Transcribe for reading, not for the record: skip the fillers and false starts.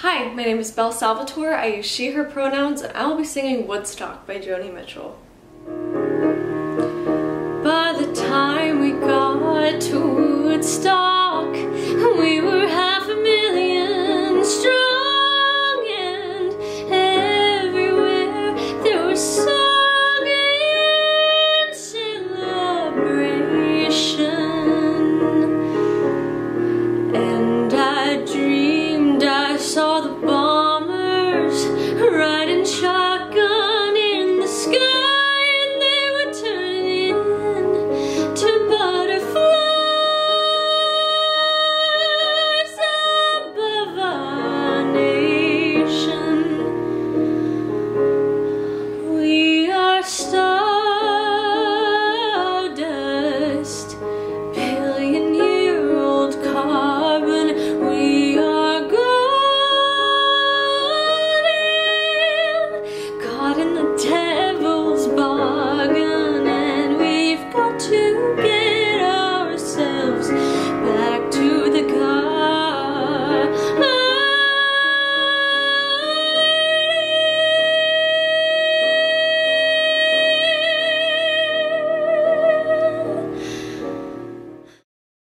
Hi, my name is Belle Salvatore. I use she, her pronouns, and I will be singing Woodstock by Joni Mitchell. By the time we got to Woodstock, we were 500,000 strong, and everywhere there was song and celebration. And I dreamed I saw the